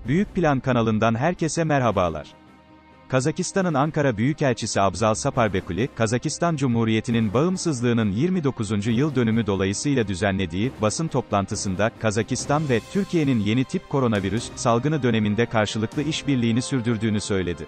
Büyük Plan kanalından herkese merhabalar. Kazakistan'ın Ankara Büyükelçisi Abzal Saparbekuli, Kazakistan Cumhuriyeti'nin bağımsızlığının 29. yıl dönümü dolayısıyla düzenlediği basın toplantısında, Kazakistan ve Türkiye'nin yeni tip koronavirüs salgını döneminde karşılıklı işbirliğini sürdürdüğünü söyledi.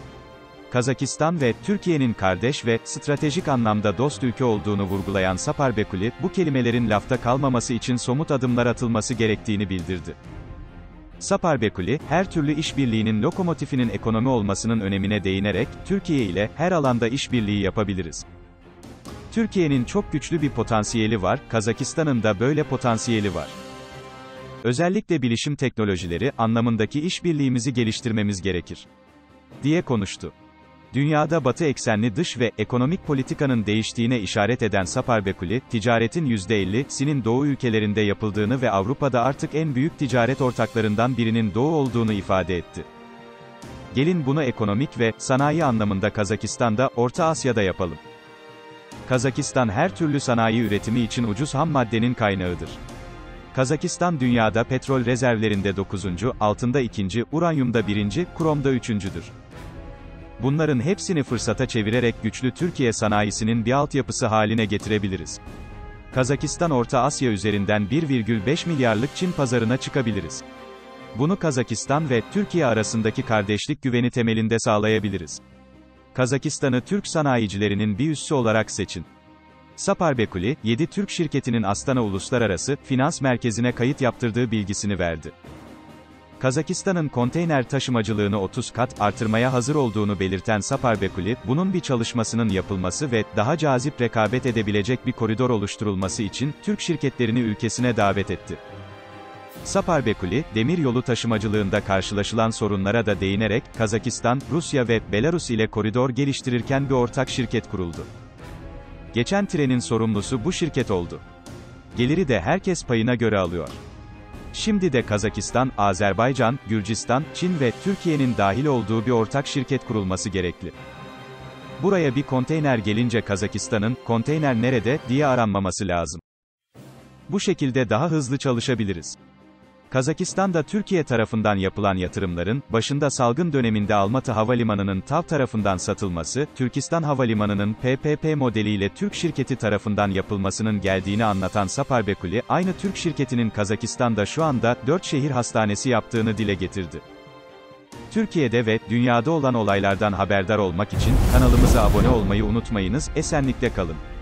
Kazakistan ve Türkiye'nin kardeş ve stratejik anlamda dost ülke olduğunu vurgulayan Saparbekuli, bu kelimelerin lafta kalmaması için somut adımlar atılması gerektiğini bildirdi. Saparbekuli, her türlü işbirliğinin lokomotifinin ekonomi olmasının önemine değinerek, Türkiye ile her alanda işbirliği yapabiliriz. Türkiye'nin çok güçlü bir potansiyeli var, Kazakistan'ın da böyle potansiyeli var. Özellikle bilişim teknolojileri anlamındaki işbirliğimizi geliştirmemiz gerekir, diye konuştu. Dünyada Batı eksenli dış ve ekonomik politikanın değiştiğine işaret eden Saparbekuli, ticaretin %50'sinin Doğu ülkelerinde yapıldığını ve Avrupa'da artık en büyük ticaret ortaklarından birinin Doğu olduğunu ifade etti. Gelin bunu ekonomik ve sanayi anlamında Kazakistan'da, Orta Asya'da yapalım. Kazakistan her türlü sanayi üretimi için ucuz ham maddenin kaynağıdır. Kazakistan dünyada petrol rezervlerinde 9. altında 2. uranyumda 1. kromda 3.'dür. Bunların hepsini fırsata çevirerek güçlü Türkiye sanayisinin bir altyapısı haline getirebiliriz. Kazakistan Orta Asya üzerinden 1,5 milyarlık Çin pazarına çıkabiliriz. Bunu Kazakistan ve Türkiye arasındaki kardeşlik güveni temelinde sağlayabiliriz. Kazakistan'ı Türk sanayicilerinin bir üssü olarak seçin. Saparbekuli, 7 Türk şirketinin Astana Uluslararası Finans Merkezi'ne kayıt yaptırdığı bilgisini verdi. Kazakistan'ın konteyner taşımacılığını 30 kat artırmaya hazır olduğunu belirten Saparbekuli, bunun bir çalışmasının yapılması ve daha cazip rekabet edebilecek bir koridor oluşturulması için Türk şirketlerini ülkesine davet etti. Saparbekuli, demiryolu taşımacılığında karşılaşılan sorunlara da değinerek, Kazakistan, Rusya ve Belarus ile koridor geliştirirken bir ortak şirket kuruldu. Geçen trenin sorumlusu bu şirket oldu. Geliri de herkes payına göre alıyor. Şimdi de Kazakistan, Azerbaycan, Gürcistan, Çin ve Türkiye'nin dahil olduğu bir ortak şirket kurulması gerekli. Buraya bir konteyner gelince Kazakistan'ın, konteyner nerede, diye aranmaması lazım. Bu şekilde daha hızlı çalışabiliriz. Kazakistan'da Türkiye tarafından yapılan yatırımların, başında salgın döneminde Almatı Havalimanı'nın TAV tarafından satılması, Türkistan Havalimanı'nın PPP modeliyle Türk şirketi tarafından yapılmasının geldiğini anlatan Saparbekuli, aynı Türk şirketinin Kazakistan'da şu anda 4 şehir hastanesi yaptığını dile getirdi. Türkiye'de ve dünyada olan olaylardan haberdar olmak için kanalımıza abone olmayı unutmayınız, esenlikle kalın.